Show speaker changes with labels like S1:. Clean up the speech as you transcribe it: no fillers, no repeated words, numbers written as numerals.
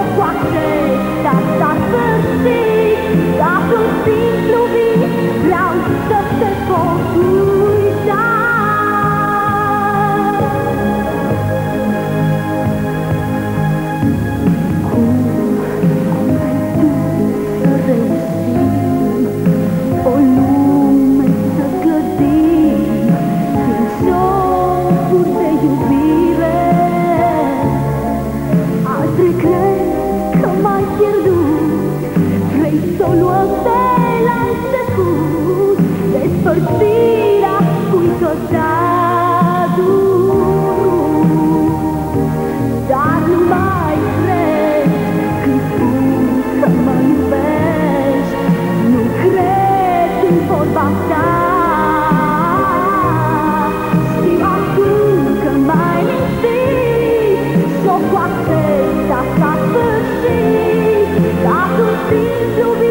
S1: Jocul acesta s-a sfârșit, ca un simplu vis, vreau să te pot uita. Cum vrei tu să reușim o lume să clădim în jocuri de iubire? Altri cred că m-ai pierdut, vrei să o luăm de la început, despărțirea spui că ți-a durut. Dar nu mai cred când spun că mă iubești, nu cred în vorba ta. Știu acum că m-ai mințit, jocul acesta s-a sfârșit, ca un simplu